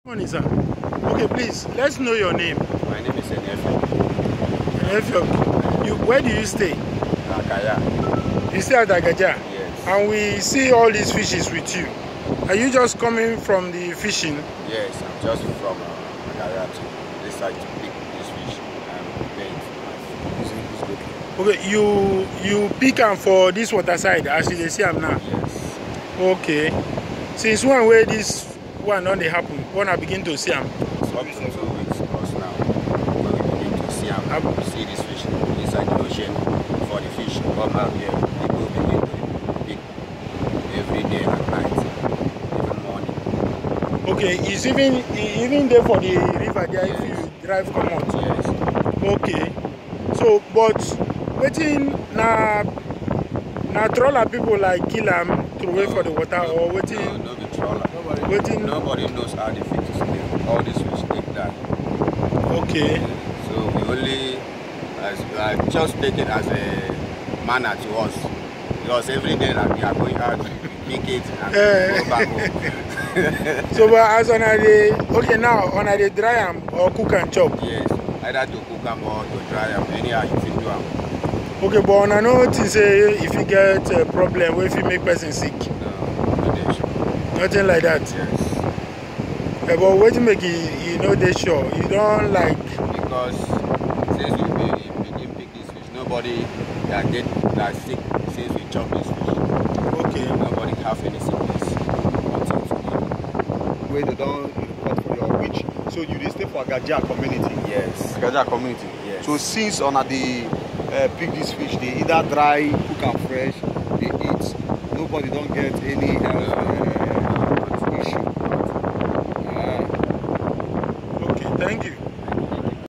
Morning, sir. Okay, please, let's know your name. My name is Enefio. Enefio, where do you stay? Akaya. You stay at Agaja? Yes. And we see all these fishes with you. Are you just coming from the fishing? Yes, I'm just from Akaya to this side to pick this fish and pay it. Okay, you pick them for this water side as you see them now? Yes. Okay. Since when will this one not they happen? When I begin to see them? It's up to 2 weeks plus now. When we begin to see them, we see this fish inside the ocean. For the fish come out here, people begin to pick every day and night, even morning. Okay, it's even there for the river there. Yes. If you drive come out. Yes. Okay. So, but waiting na trawler people like kill them to wait for the water or waiting. No, the trawler. Nobody knows how the fish live. All these fish take that. Okay. So we only just take it as a manner to us, because every day that we are going out, we pick it and go back home. So, but as on okay now on a dry them or cook and chop. Yes, either to cook them or to dry them. Anyhow you fit do them. Okay, but on a note, say if you get a problem, what if you make person sick? No, nothing like that. Yes. Yeah, but what you make you know they sure you don't like. Because since we begin pick this fish, nobody that sick since we chop this fish. Okay. Nobody have any sickness until today. Where they don't report for your witch. So you dey stay for Agaja community. Yes. Agaja community. Yes. So since on the pick this fish, they either dry, cook and fresh, they eat. Nobody don't get any issue. Okay, thank you.